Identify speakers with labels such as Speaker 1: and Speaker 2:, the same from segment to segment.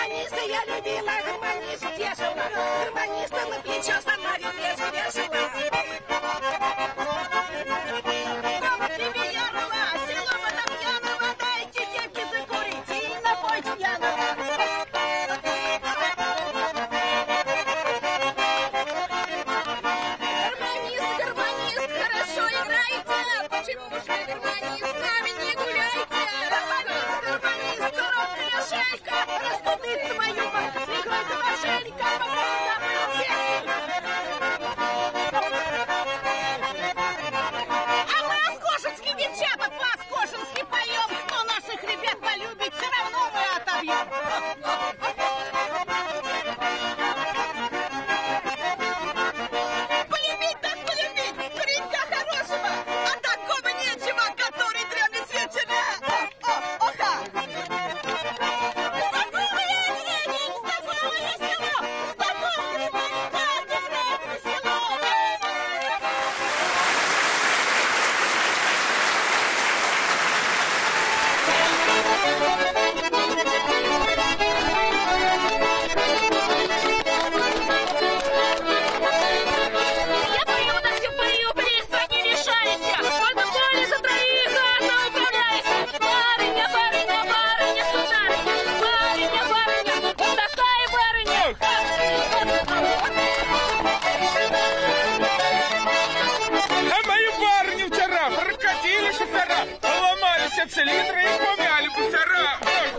Speaker 1: гармониста я любила, гармонист тешила, гармониста на плечо сама ребезу вешала. Дома тебе я рыла, село Водопьяново, дайте девки закурить и напоить пьяного. Гармонист, хорошо играете, почему же вы, гармонист, с нами не гуляете? Гармонист, короткая шейка, раскудит твою мать, прикрой-ка мошенника, пока забыл песню. А мы оскошинские девчата по-оскошински поем, кто наших ребят полюбит, все равно мы отобьем. Полюбить так полюбить, паренька хорошего, а такого нечего, который дрянный свет вчера. Оха! Знакомое село, знакомое паренька, это село. Я пою, да все пою, перестать не решайся. Только поле за троих, одна управляйся. Барыня, барыня, барыня, сударыня. Барыня, барыня, вот такая барыня.
Speaker 2: А мою барыню вчера прокатили шофера, поломали все цилиндры и помяли бустера.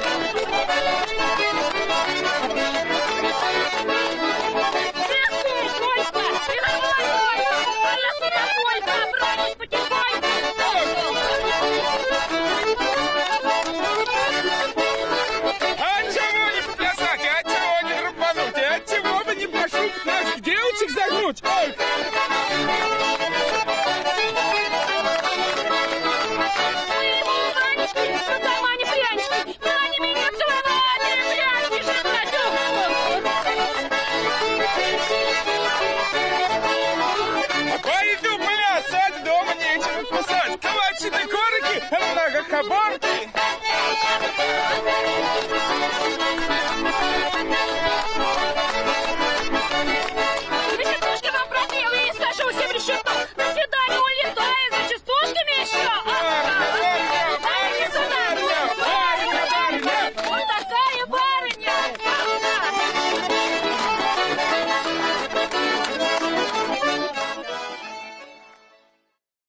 Speaker 2: А чего не поплясать, а чего не рубануть, а чего бы не пошутить наших девочек загнуть? Ой! Пойду плясать, дома нечего кусать. Калачи да корки, много хабарки.